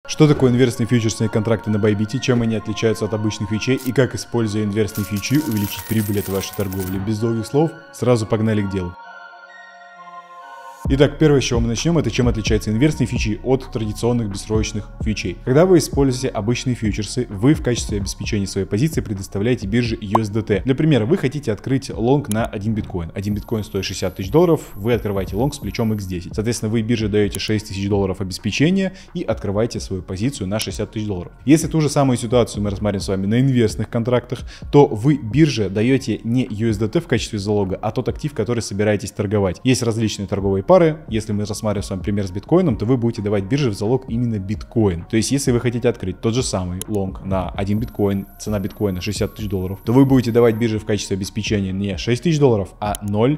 Что такое инверсные фьючерсные контракты на Bybit, чем они отличаются от обычных фьючей и как, используя инверсные фьючи, увеличить прибыль от вашей торговли. Без долгих слов, сразу погнали к делу. Итак, первое, с чего мы начнем, это чем отличаются инверсные фьючи от традиционных бессрочных фьючей. Когда вы используете обычные фьючерсы, вы в качестве обеспечения своей позиции предоставляете бирже USDT. Для примера, вы хотите открыть лонг на 1 биткоин. 1 биткоин стоит $60 тысяч, вы открываете лонг с плечом X10. Соответственно, вы бирже даете $6 тысяч обеспечения и открываете свою позицию на $60 тысяч. Если ту же самую ситуацию мы рассмотрим с вами на инверсных контрактах, то вы бирже даете не USDT в качестве залога, а тот актив, который собираетесь торговать. Есть различные торговые пары. Если мы рассматриваем с вами пример с биткоином, то вы будете давать бирже в залог именно биткоин. То есть, если вы хотите открыть тот же самый лонг на 1 биткоин, цена биткоина $60 тысяч, то вы будете давать бирже в качестве обеспечения не $6 тысяч, а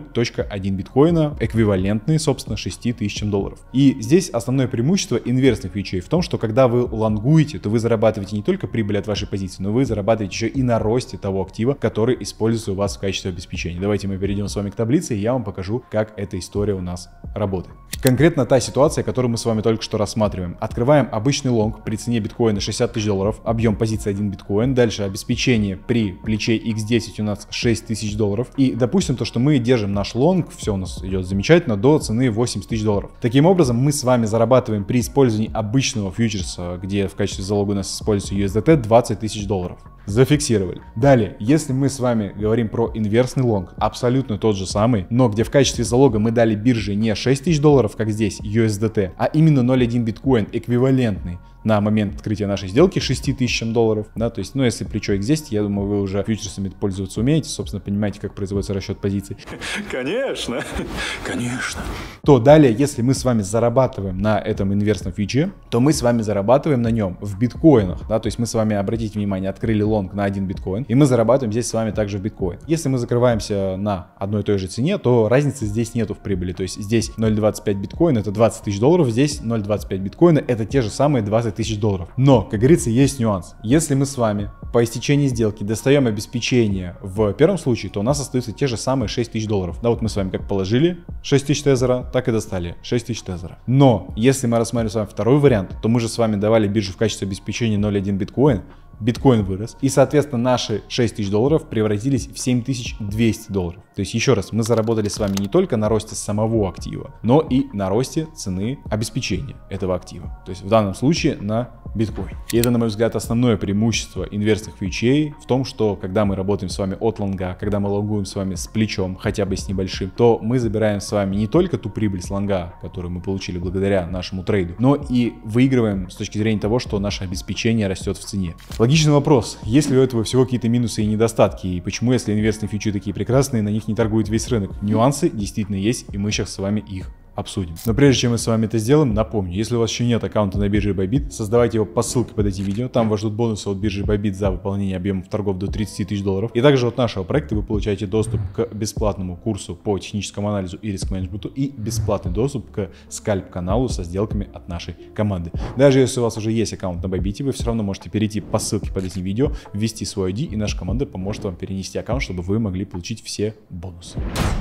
0.1 биткоина, эквивалентный, собственно, $6 тысячам. И здесь основное преимущество инверсных фьючей в том, что когда вы лонгуете, то вы зарабатываете не только прибыль от вашей позиции, но вы зарабатываете еще и на росте того актива, который используется у вас в качестве обеспечения. Давайте мы перейдем с вами к таблице, и я вам покажу, как эта история у нас работает. Конкретно та ситуация, которую мы с вами только что рассматриваем. Открываем обычный лонг при цене биткоина $60 тысяч, объем позиции 1 биткоин, дальше обеспечение при плече X10 у нас $6 тысяч, и допустим то, что мы держим наш лонг, все у нас идет замечательно, до цены $80 тысяч. Таким образом, мы с вами зарабатываем при использовании обычного фьючерса, где в качестве залога у нас используется USDT, $20 тысяч. Зафиксировали. Далее, если мы с вами говорим про инверсный лонг, абсолютно тот же самый, но где в качестве залога мы дали бирже не $6 тысяч, как здесь USDT, а именно 0.1 биткоин, эквивалентный на момент открытия нашей сделки $6 тысячам, да, то есть, ну, если плечо X10, я думаю, вы уже фьючерсами пользоваться умеете, собственно, понимаете, как производится расчет позиций. Конечно, конечно. То далее, если мы с вами зарабатываем на этом инверсном фьюче, то мы с вами зарабатываем на нем в биткоинах, да, то есть мы с вами, обратите внимание, открыли лонг на 1 биткоин, и мы зарабатываем здесь с вами также в биткоин. Если мы закрываемся на одной и той же цене, то разницы здесь нету в прибыли, то есть здесь 0.25 биткоин это $20 тысяч, здесь 0.25 биткоина это те же самые $20 тысяч. Но, как говорится, есть нюанс. Если мы с вами по истечении сделки достаем обеспечение в первом случае, то у нас остаются те же самые $6 тысяч. Да, вот мы с вами как положили 6 тысяч тезера, так и достали 6 тысяч тезера. Но, если мы рассмотрим с вами второй вариант, то мы же с вами давали бирже в качестве обеспечения 0.1 биткоин, биткоин вырос, и, соответственно, наши $6 тысяч превратились в $7200. То есть, еще раз, мы заработали с вами не только на росте самого актива, но и на росте цены обеспечения этого актива. То есть, в данном случае на биткоин. И это, на мой взгляд, основное преимущество инверсных фьючей в том, что когда мы работаем с вами от лонга, когда мы лонгуем с вами с плечом, хотя бы с небольшим, то мы забираем с вами не только ту прибыль с лонга, которую мы получили благодаря нашему трейду, но и выигрываем с точки зрения того, что наше обеспечение растет в цене. Логичный вопрос, есть ли у этого всего какие-то минусы и недостатки, и почему, если инверсные фьючи такие прекрасные, на них не торгует весь рынок? Нюансы действительно есть, и мы сейчас с вами их обсудим. Но прежде чем мы с вами это сделаем, напомню, если у вас еще нет аккаунта на бирже Bybit, создавайте его по ссылке под этим видео, там вас ждут бонусы от биржи Bybit за выполнение объемов торгов до $30 тысяч. И также от нашего проекта вы получаете доступ к бесплатному курсу по техническому анализу и риск-менеджменту и бесплатный доступ к скальп-каналу со сделками от нашей команды. Даже если у вас уже есть аккаунт на Bybit, вы все равно можете перейти по ссылке под этим видео, ввести свой ID, и наша команда поможет вам перенести аккаунт, чтобы вы могли получить все бонусы.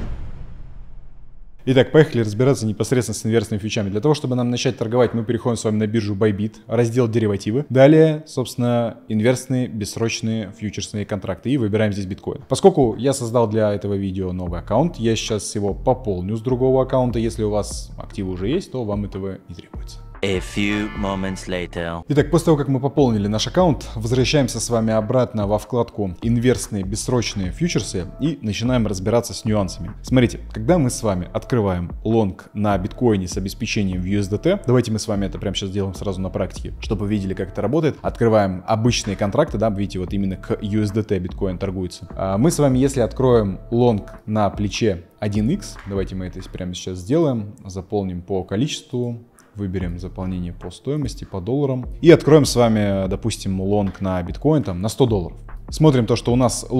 Итак, поехали разбираться непосредственно с инверсными фьючами. Для того, чтобы нам начать торговать, мы переходим с вами на биржу Bybit, раздел деривативы. Далее, собственно, инверсные бессрочные фьючерсные контракты и выбираем здесь биткоин. Поскольку я создал для этого видео новый аккаунт, я сейчас его пополню с другого аккаунта. Если у вас активы уже есть, то вам этого не требуется. A few moments later. Итак, после того, как мы пополнили наш аккаунт, возвращаемся с вами обратно во вкладку «Инверсные бессрочные фьючерсы» и начинаем разбираться с нюансами. Смотрите, когда мы с вами открываем лонг на биткоине с обеспечением в USDT, давайте мы с вами это прямо сейчас сделаем сразу на практике, чтобы вы видели, как это работает. Открываем обычные контракты, да, видите, вот именно к USDT биткоин торгуется. Мы с вами, если откроем лонг на плече 1x, давайте мы это прямо сейчас сделаем, заполним по количеству. Выберем заполнение по стоимости, по долларам. И откроем с вами, допустим, лонг на биткоин там, на $100. Смотрим то, что у нас лонг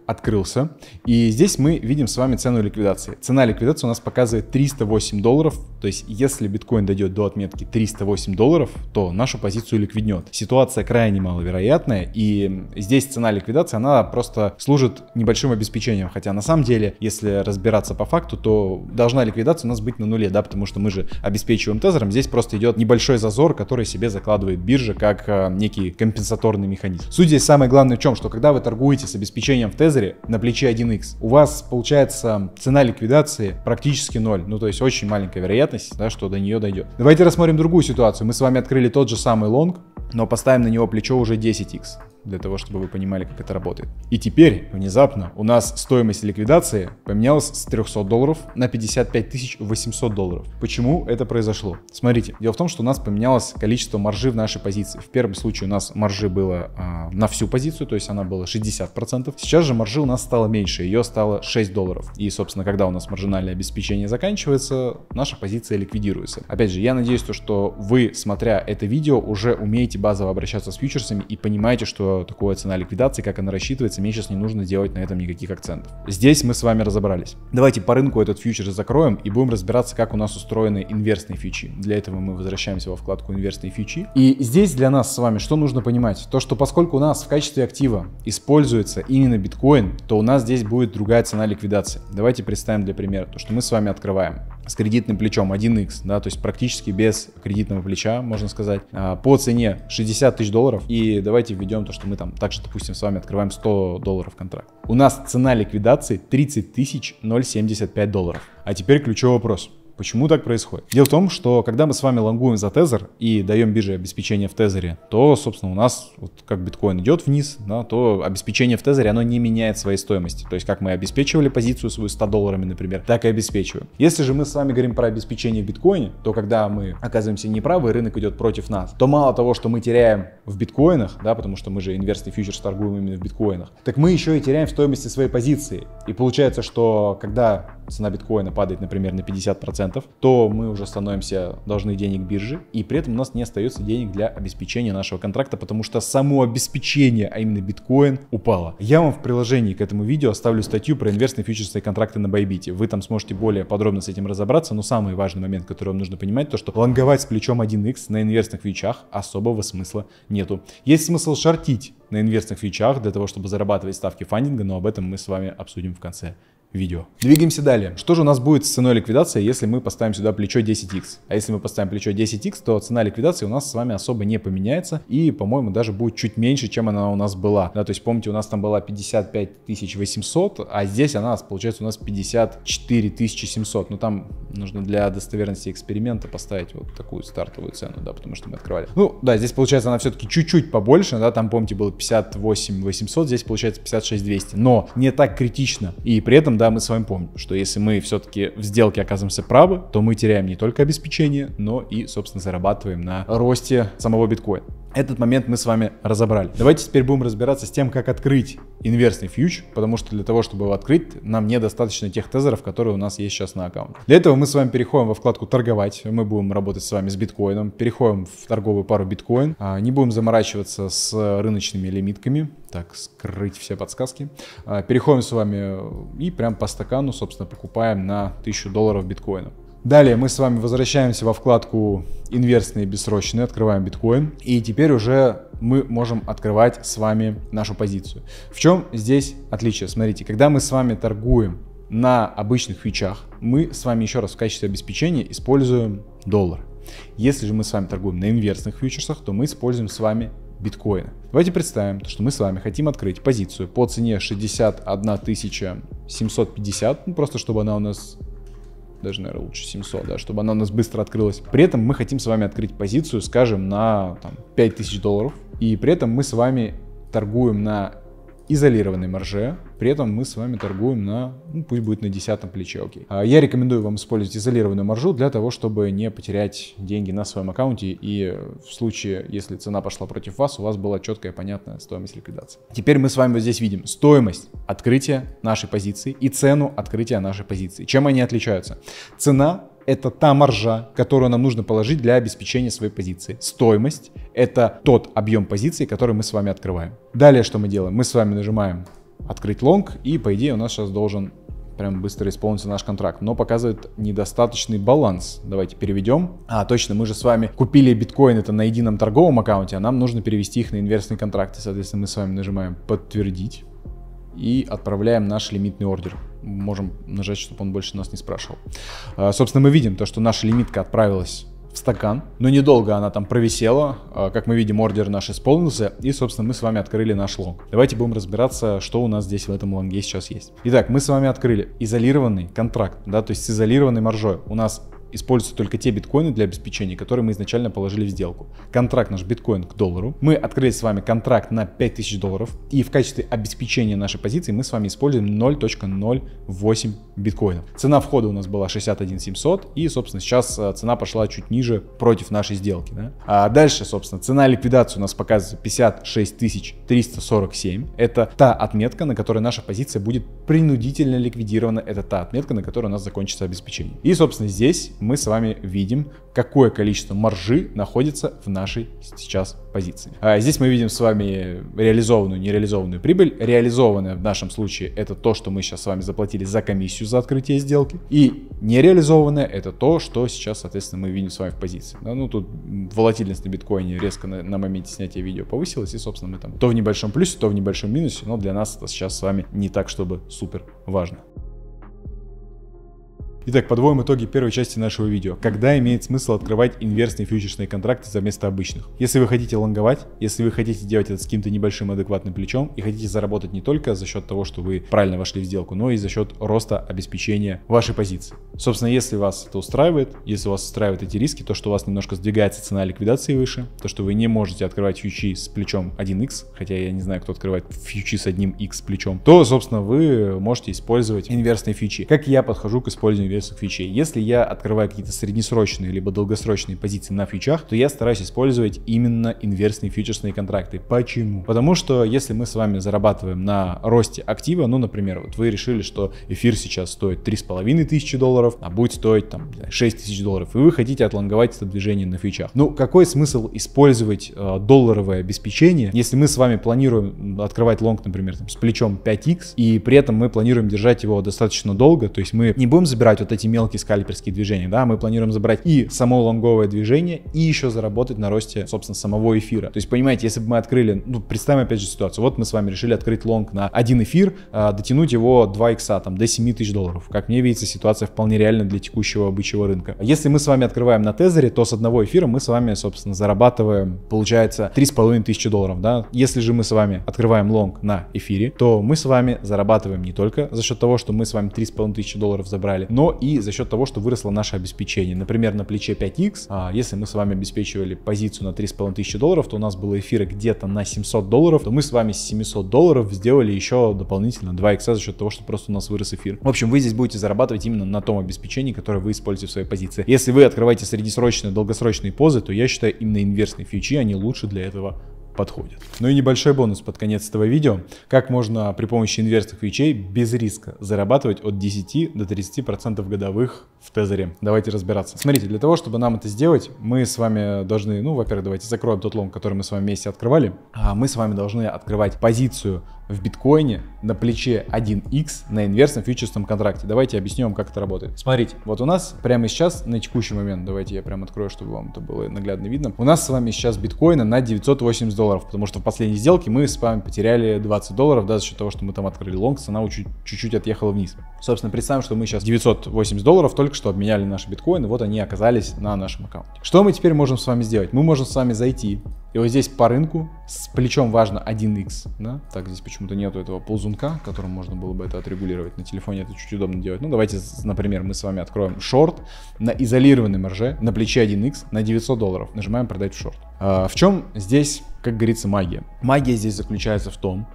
открылся, и здесь мы видим с вами цену ликвидации. Цена ликвидации у нас показывает $308, то есть если биткоин дойдет до отметки $308, то нашу позицию ликвиднет. Ситуация крайне маловероятная, и здесь цена ликвидации, она просто служит небольшим обеспечением, хотя на самом деле, если разбираться по факту, то должна ликвидация у нас быть на нуле, да, потому что мы же обеспечиваем тезером, здесь просто идет небольшой зазор, который себе закладывает биржа как некий компенсаторный механизм. Суть здесь самое главное в чем, что когда вы торгуете с обеспечением в тезере на плече 1x, у вас получается цена ликвидации практически 0. Ну, то есть очень маленькая вероятность, да, что до нее дойдет. Давайте рассмотрим другую ситуацию. Мы с вами открыли тот же самый лонг, но поставим на него плечо уже 10x, для того, чтобы вы понимали, как это работает. И теперь, внезапно, у нас стоимость ликвидации поменялась с $300 на $55 800. Почему это произошло? Смотрите, дело в том, что у нас поменялось количество маржи в нашей позиции. В первом случае у нас маржи было на всю позицию, то есть она была 60%. Сейчас же маржи у нас стало меньше, ее стало $6. И, собственно, когда у нас маржинальное обеспечение заканчивается, наша позиция ликвидируется. Опять же, я надеюсь, что вы, смотря это видео, уже умеете базово обращаться с фьючерсами и понимаете, что такое цена ликвидации, как она рассчитывается, мне сейчас не нужно делать на этом никаких акцентов. Здесь мы с вами разобрались. Давайте по рынку этот фьючер закроем и будем разбираться, как у нас устроены инверсные фьючи. Для этого мы возвращаемся во вкладку инверсные фьючи. И здесь для нас с вами что нужно понимать? То, что поскольку у нас в качестве актива используется именно биткоин, то у нас здесь будет другая цена ликвидации. Давайте представим для примера, то, что мы с вами открываем с кредитным плечом 1x, да, то есть практически без кредитного плеча, можно сказать, по цене $60 000. И давайте введем то, что мы там также, допустим, с вами открываем $100 контракт. У нас цена ликвидации $30 075. А теперь ключевой вопрос. Почему так происходит? Дело в том, что когда мы с вами лонгуем за тезер и даем бирже обеспечение в тезере, то, собственно, у нас, вот как биткоин идет вниз, да, то обеспечение в тезере, оно не меняет своей стоимости. То есть, как мы обеспечивали позицию свою $100, например, так и обеспечиваем. Если же мы с вами говорим про обеспечение в биткоине, то когда мы оказываемся неправы, рынок идет против нас, то мало того, что мы теряем в биткоинах, да, потому что мы же инверсный фьючерс торгуем именно в биткоинах, так мы еще и теряем в стоимости своей позиции. И получается, что когда цена биткоина падает, например, на 50%, то мы уже становимся должны денег бирже, и при этом у нас не остается денег для обеспечения нашего контракта, потому что само обеспечение, а именно биткоин, упало. Я вам в приложении к этому видео оставлю статью про инверсные фьючерсные контракты на Bybit. Вы там сможете более подробно с этим разобраться, но самый важный момент, который вам нужно понимать, то что лонговать с плечом 1x на инверсных фьючах особого смысла нету. Есть смысл шортить на инверсных фьючах для того, чтобы зарабатывать ставки фандинга, но об этом мы с вами обсудим в конце видео. Двигаемся далее. Что же у нас будет с ценой ликвидации, если мы поставим сюда плечо 10x? А если мы поставим плечо 10x, то цена ликвидации у нас с вами особо не поменяется и, по-моему, даже будет чуть меньше, чем она у нас была. Да, то есть, помните, у нас там была 55 800, а здесь она, получается, у нас 54 700. Но там нужно для достоверности эксперимента поставить вот такую стартовую цену, да, потому что мы открывали. Ну, да, здесь, получается, она все-таки чуть-чуть побольше, да, там, помните, было 58 800, здесь, получается, 56 200, но не так критично. И при этом, да, мы с вами помним, что если мы все-таки в сделке оказываемся правы, то мы теряем не только обеспечение, но и, собственно, зарабатываем на росте самого биткоина. Этот момент мы с вами разобрали. Давайте теперь будем разбираться с тем, как открыть инверсный фьюч, потому что для того, чтобы его открыть, нам недостаточно тех тезеров, которые у нас есть сейчас на аккаунте. Для этого мы с вами переходим во вкладку «Торговать». Мы будем работать с вами с биткоином. Переходим в торговую пару биткоин. Не будем заморачиваться с рыночными лимитками. Так, скрыть все подсказки. Переходим с вами и прям по стакану, собственно, покупаем на $1000 биткоина. Далее мы с вами возвращаемся во вкладку «Инверсные бессрочные», открываем биткоин, и теперь уже мы можем открывать с вами нашу позицию. В чем здесь отличие? Смотрите, когда мы с вами торгуем на обычных фьючах, мы с вами еще раз в качестве обеспечения используем доллар. Если же мы с вами торгуем на инверсных фьючерсах, то мы используем с вами биткоина. Давайте представим, что мы с вами хотим открыть позицию по цене 61 750, ну просто чтобы она у нас... даже, наверное, лучше 700, да, чтобы она у нас быстро открылась. При этом мы хотим с вами открыть позицию, скажем, на там, $5000, и при этом мы с вами торгуем на изолированной марже, при этом мы с вами торгуем на, ну, пусть будет на 10-м плече, окей. Я рекомендую вам использовать изолированную маржу для того, чтобы не потерять деньги на своем аккаунте, и в случае, если цена пошла против вас, у вас была четкая, понятная стоимость ликвидации. Теперь мы с вами вот здесь видим стоимость открытия нашей позиции и цену открытия нашей позиции. Чем они отличаются? Цена — это та маржа, которую нам нужно положить для обеспечения своей позиции. Стоимость — это тот объем позиции, который мы с вами открываем. Далее что мы делаем? Мы с вами нажимаем открыть лонг, и по идее у нас сейчас должен прям быстро исполнится наш контракт, но показывает недостаточный баланс. Давайте переведем. Точно, мы же с вами купили биткоин это на едином торговом аккаунте, а нам нужно перевести их на инверсные контракты. Соответственно, мы с вами нажимаем подтвердить и отправляем наш лимитный ордер. Можем нажать, чтобы он больше нас не спрашивал. Собственно, мы видим то, что наша лимитка отправилась в стакан, но недолго она там провисела. Как мы видим, ордер наш исполнился, и, собственно, мы с вами открыли наш лонг. Давайте будем разбираться, что у нас здесь в этом лонге сейчас есть. Итак, мы с вами открыли изолированный контракт, да, то есть с изолированной маржой. У нас используются только те биткоины для обеспечения, которые мы изначально положили в сделку. Контракт наш биткоин к доллару. Мы открыли с вами контракт на $5000, и в качестве обеспечения нашей позиции мы с вами используем 0.08 биткоинов. Цена входа у нас была 61 700, и, собственно, сейчас цена пошла чуть ниже против нашей сделки. Да? А дальше, собственно, цена ликвидации у нас показывается 56 347. Это та отметка, на которой наша позиция будет принудительно ликвидирована. Это та отметка, на которой у нас закончится обеспечение. И, собственно, здесь мы с вами видим, какое количество маржи находится в нашей сейчас позиции. Здесь мы видим с вами реализованную, нереализованную прибыль. Реализованная в нашем случае это то, что мы сейчас с вами заплатили за комиссию за открытие сделки. И нереализованное это то, что сейчас, соответственно, мы видим с вами в позиции. Да, ну тут волатильность на биткоине резко на моменте снятия видео повысилась. И, собственно, мы там то в небольшом плюсе, то в небольшом минусе. Но для нас это сейчас с вами не так, чтобы супер важно. Итак, подводим итоги первой части нашего видео. Когда имеет смысл открывать инверсные фьючерсные контракты за вместо обычных? Если вы хотите лонговать, если вы хотите делать это с каким-то небольшим адекватным плечом и хотите заработать не только за счет того, что вы правильно вошли в сделку, но и за счет роста обеспечения вашей позиции. Собственно, если вас это устраивает, если вас устраивают эти риски, то, что у вас немножко сдвигается цена ликвидации выше, то, что вы не можете открывать фьючи с плечом 1x, хотя я не знаю, кто открывает фьючи с 1x плечом, то, собственно, вы можете использовать инверсные фьючи. Как я подхожу к использованию фьючей. Если я открываю какие-то среднесрочные либо долгосрочные позиции на фьючах, то я стараюсь использовать именно инверсные фьючерсные контракты. Почему? Потому что если мы с вами зарабатываем на росте актива, ну, например, вот вы решили, что эфир сейчас стоит $3500, а будет стоить там $6000, и вы хотите отлонговать это движение на фьючах. Ну, какой смысл использовать долларовое обеспечение, если мы с вами планируем открывать лонг, например, там, с плечом 5x, и при этом мы планируем держать его достаточно долго, то есть мы не будем забирать вот эти мелкие скальперские движения, да, мы планируем забрать и само лонговое движение, и еще заработать на росте, собственно, самого эфира. То есть, понимаете, если бы мы открыли, ну, представим опять же ситуацию, вот мы с вами решили открыть лонг на один эфир, дотянуть его 2 икса, там, до $7000. Как мне видится, ситуация вполне реальна для текущего бычьего рынка. Если мы с вами открываем на тезере, то с одного эфира мы с вами, собственно, зарабатываем, получается, $3500, да. Если же мы с вами открываем лонг на эфире, то мы с вами зарабатываем не только за счет того, что мы с вами $3500 забрали, но и за счет того, что выросло наше обеспечение. Например, на плече 5x, если мы с вами обеспечивали позицию на $3500, то у нас было эфира где-то на $700, то мы с вами с $700 сделали еще дополнительно 2 икса за счет того, что просто у нас вырос эфир. В общем, вы здесь будете зарабатывать именно на том обеспечении, которое вы используете в своей позиции. Если вы открываете среднесрочные, долгосрочные позы, то я считаю, именно инверсные фьючи, они лучше для этого подходят. Ну и небольшой бонус под конец этого видео. Как можно при помощи инверсных фьючей без риска зарабатывать от 10 до 30% годовых в тезере. Давайте разбираться. Смотрите, для того, чтобы нам это сделать, мы с вами должны, ну, во-первых, давайте закроем тот лонг, который мы с вами вместе открывали. Мы с вами должны открывать позицию в биткоине на плече 1x на инверсном фьючерсном контракте. Давайте объясню вам, как это работает. Смотрите, вот у нас прямо сейчас, на текущий момент, давайте я прям открою, чтобы вам это было наглядно видно. У нас с вами сейчас биткоина на $980, потому что в последней сделке мы с вами потеряли $20, да, за счет того, что мы там открыли лонг, цена чуть-чуть отъехала вниз. Собственно, представим, что мы сейчас $980 только что обменяли наши биткоины, вот они оказались на нашем аккаунте. Что мы теперь можем с вами сделать? Мы можем с вами зайти, и вот здесь по рынку, с плечом важно 1x, да, так, здесь почему-то нету этого ползунка, которым можно было бы это отрегулировать, на телефоне это чуть удобно делать. Ну, давайте, например, мы с вами откроем шорт на изолированной марже, на плече 1x на $900, нажимаем продать в шорт. В чем здесь, как говорится, магия? Магия здесь заключается в том,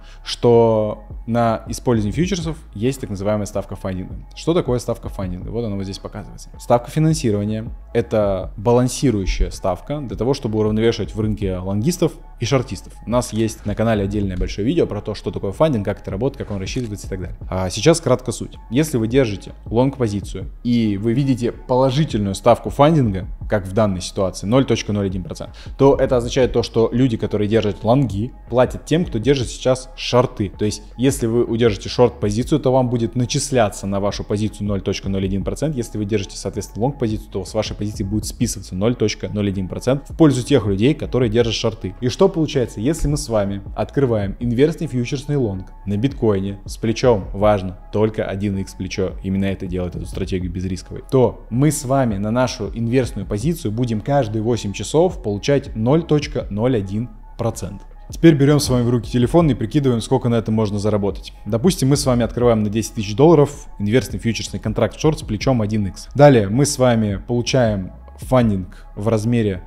что на использовании фьючерсов есть так называемая ставка фандинга. Что такое ставка фандинга? Вот она вот здесь показывается. Ставка финансирования — это балансирующая ставка для того, чтобы уравновешивать в рынке лонгистов и шортистов. У нас есть на канале отдельное большое видео про то, что такое фандинг, как это работает, как он рассчитывается и так далее. А сейчас кратко суть. Если вы держите лонг-позицию и вы видите положительную ставку фандинга, как в данной ситуации 0.01%, то это означает то, что люди, которые которые держат лонги, платят тем, кто держит сейчас шорты. То есть, если вы удержите шорт-позицию, то вам будет начисляться на вашу позицию 0.01%. Если вы держите, соответственно, лонг-позицию, то с вашей позиции будет списываться 0.01% в пользу тех людей, которые держат шорты. И что получается, если мы с вами открываем инверсный фьючерсный лонг на биткоине с плечом, важно, только 1x плечо, именно это делает эту стратегию безрисковой, то мы с вами на нашу инверсную позицию будем каждые 8 часов получать 0.01%. Теперь берем с вами в руки телефон и прикидываем, сколько на этом можно заработать. Допустим, мы с вами открываем на 10 тысяч долларов инверсный фьючерсный контракт в шорт с плечом 1x. Далее мы с вами получаем фандинг в размере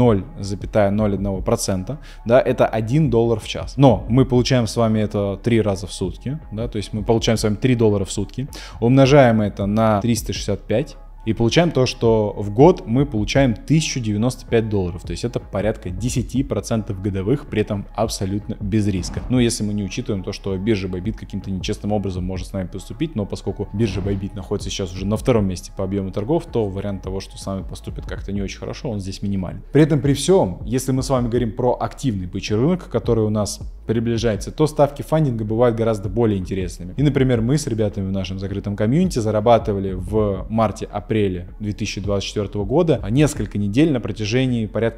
0,01%, да, это $1 в час. Но мы получаем с вами это 3 раза в сутки, да, то есть мы получаем с вами $3 в сутки, умножаем это на 365 и получаем то, что в год мы получаем $1095, то есть это порядка 10% годовых, при этом абсолютно без риска. Ну, если мы не учитываем то, что биржа Bybit каким-то нечестным образом может с нами поступить, но поскольку биржа Bybit находится сейчас уже на втором месте по объему торгов, то вариант того, что с нами поступит как-то не очень хорошо, он здесь минимален. При этом при всем, если мы с вами говорим про активный бычий рынок, который у нас приближается, то ставки фандинга бывают гораздо более интересными. И, например, мы с ребятами в нашем закрытом комьюнити зарабатывали в марте-апреле 2024 года несколько недель на протяжении порядка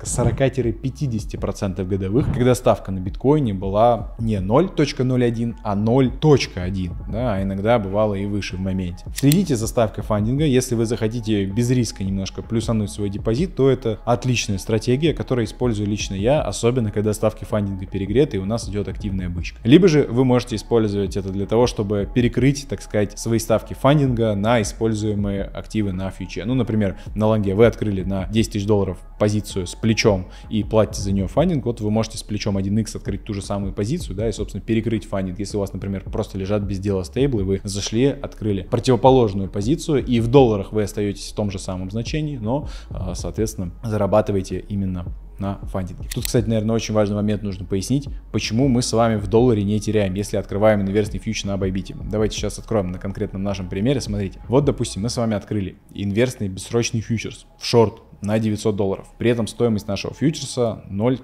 40-50% годовых, когда ставка на биткоине была не 0.01, а 0.1, да, а иногда бывало и выше в моменте. Следите за ставкой фандинга, если вы захотите без риска немножко плюсануть свой депозит, то это отличная стратегия, которую использую лично я, особенно когда ставки фандинга перегреты и у нас идет активная бычка. Либо же вы можете использовать это для того, чтобы перекрыть, так сказать, свои ставки фандинга на используемые активы на фьюче. Ну, например, на лонге вы открыли на 10 тысяч долларов позицию с плечом и платите за нее фандинг, вот вы можете с плечом 1x открыть ту же самую позицию, да, и, собственно, перекрыть фандинг. Если у вас, например, просто лежат без дела стейблы, вы зашли, открыли противоположную позицию, и в долларах вы остаетесь в том же самом значении, но, соответственно, зарабатываете именно на фандинге. Тут, кстати, наверное, очень важный момент нужно пояснить, почему мы с вами в долларе не теряем, если открываем инверсный фьючер на Bybit. Давайте сейчас откроем на конкретном нашем примере. Смотрите, вот, допустим, мы с вами открыли инверсный бессрочный фьючерс в шорт на $900. При этом стоимость нашего фьючерса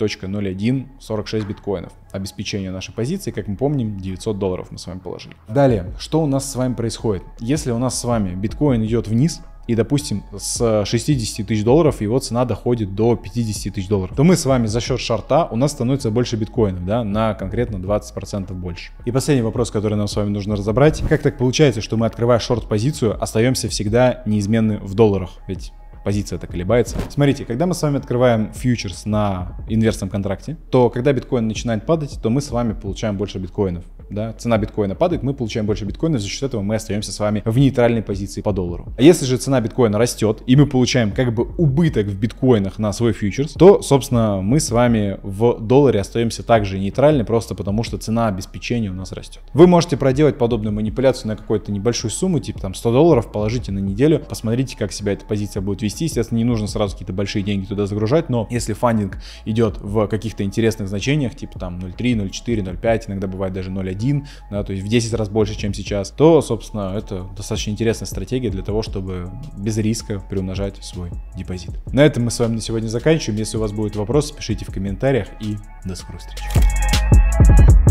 0.0146 биткоинов. Обеспечение нашей позиции, как мы помним, $900 мы с вами положили. Далее, что у нас с вами происходит? Если у нас с вами биткоин идет вниз, и, допустим, с 60 тысяч долларов его цена доходит до 50 тысяч долларов, то мы с вами за счет шорта у нас становится больше биткоинов, да, на конкретно 20% больше. И последний вопрос, который нам с вами нужно разобрать. Как так получается, что мы, открывая шорт-позицию, остаемся всегда неизменны в долларах? Ведь позиция так колебается. Смотрите, когда мы с вами открываем фьючерс на инверсном контракте, то когда биткоин начинает падать, то мы с вами получаем больше биткоинов. Да? Цена биткоина падает, мы получаем больше биткоинов, за счет этого мы остаемся с вами в нейтральной позиции по доллару. А если же цена биткоина растет, и мы получаем как бы убыток в биткоинах на свой фьючерс, то, собственно, мы с вами в долларе остаемся также нейтральны, просто потому что цена обеспечения у нас растет. Вы можете проделать подобную манипуляцию на какую-то небольшую сумму, типа там $100, положите на неделю, посмотрите, как себя эта позиция будет вести. Естественно, не нужно сразу какие-то большие деньги туда загружать, но если фандинг идет в каких-то интересных значениях, типа там 0.3, 0.4, 0.5, иногда бывает даже 0.1, да, то есть в 10 раз больше, чем сейчас, то, собственно, это достаточно интересная стратегия для того, чтобы без риска приумножать свой депозит. На этом мы с вами на сегодня заканчиваем. Если у вас будут вопросы, пишите в комментариях, и до скорых встреч.